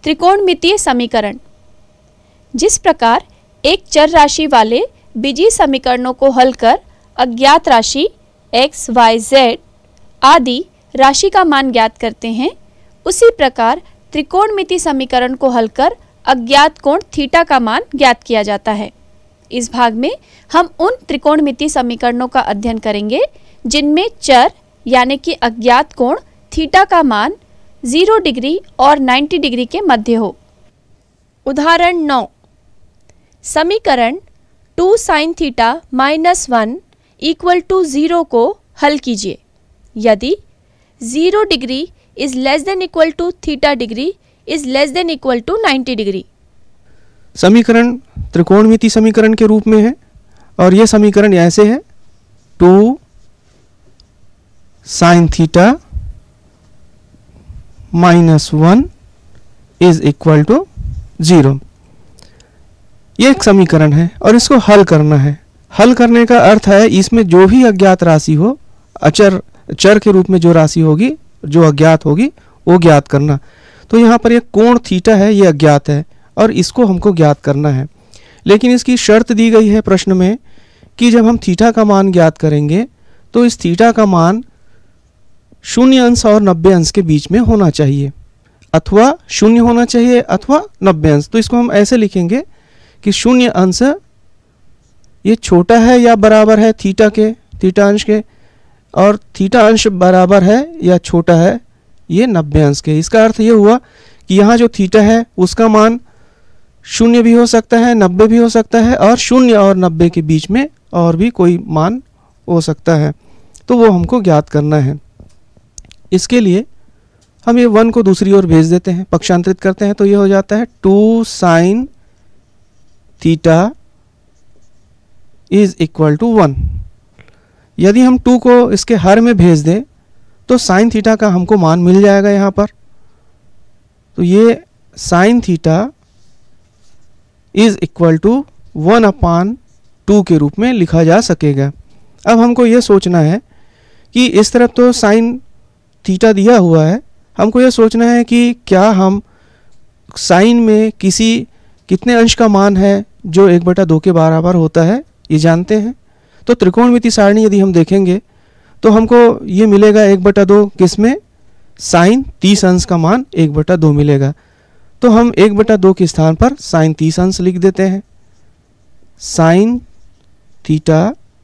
त्रिकोणमितीय समीकरण। जिस प्रकार एक चर राशि वाले बीजीय समीकरणों को हल कर अज्ञात राशि x, y, z आदि राशि का मान ज्ञात करते हैं, उसी प्रकार त्रिकोणमितीय समीकरण को हल कर अज्ञात कोण थीटा का मान ज्ञात किया जाता है। इस भाग में हम उन त्रिकोणमितीय समीकरणों का अध्ययन करेंगे जिनमें चर यानी कि अज्ञात कोण थीटा का मान 0 डिग्री और 90 डिग्री के मध्य हो। उदाहरण 9, समीकरण 2 sin थीटा -1 = 0 को हल कीजिए यदि 0 degree is less than equal to theta degree is less than equal to 90 degree. समीकरण त्रिकोणमितीय समीकरण के रूप में है और यह समीकरण ऐसे है 2 sin थीटा -1 = 0। ये एक समीकरण है और इसको हल करना है। हल करने का अर्थ है इसमें जो भी अज्ञात राशि हो, चर के रूप में जो राशि होगी, जो अज्ञात होगी, वो ज्ञात करना। तो यहाँ पर एक कोण थीटा है, ये अज्ञात है और इसको हमको ज्ञात करना है। लेकिन इसकी शर्त दी गई है प्रश्न में कि जब हम थीटा का मान ज्ञात करेंगे तो इस थीटा का मान 0 अंश और 90 अंश के बीच में होना चाहिए, अथवा 0 होना चाहिए अथवा 90 अंश। तो इसको हम ऐसे लिखेंगे कि 0 अंश ये छोटा है या बराबर है थीटा के, थीटा अंश के, और थीटा अंश बराबर है या छोटा है ये 90 अंश के। इसका अर्थ ये हुआ कि यहाँ जो थीटा है उसका मान 0 भी हो सकता है, 90 भी हो सकता है, और 0 और 90 के बीच में और भी कोई मान हो सकता है। तो वो हमको ज्ञात करना है। इसके लिए हम ये 1 को दूसरी ओर भेज देते हैं, पक्षांतरित करते हैं, तो ये हो जाता है 2 sin थीटा = 1। यदि हम 2 को इसके हर में भेज दें तो sin थीटा का हमको मान मिल जाएगा यहाँ पर। तो ये sin थीटा = 1/2 के रूप में लिखा जा सकेगा। अब हमको ये सोचना है कि इस तरफ तो sin थीटा दिया हुआ है, हमको ये सोचना है कि क्या हम sin में कितने अंश का मान है जो 1/2 के बराबर होता है, ये जानते हैं। तो त्रिकोणमितीय सारणी यदि हम देखेंगे तो हमको ये मिलेगा 1/2 किसमें, sin 30 अंश का मान 1/2 मिलेगा। तो हम 1/2 के स्थान पर sin 30 अंश लिख देते हैं। sin थीटा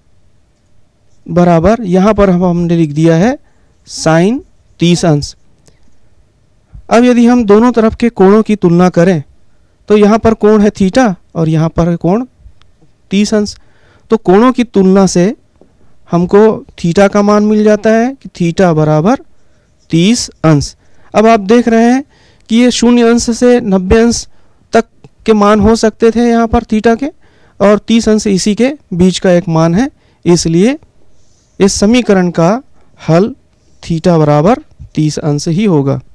बराबर यहाँ पर हमने लिख दिया है sin 30 अंश। अब यदि हम दोनों तरफ के कोणों की तुलना करें तो यहाँ पर कोण है थीटा और यहाँ पर है कोण 30 अंश। तो कोणों की तुलना से हमको थीटा का मान मिल जाता है कि थीटा बराबर 30 अंश। अब आप देख रहे हैं कि ये 0 अंश से 90 अंश तक के मान हो सकते थे यहाँ पर थीटा के, और 30 अंश इसी के बीच का एक मान है। इसलिए इस समीकरण का हल थीटा बराबर 30 अंश ही होगा।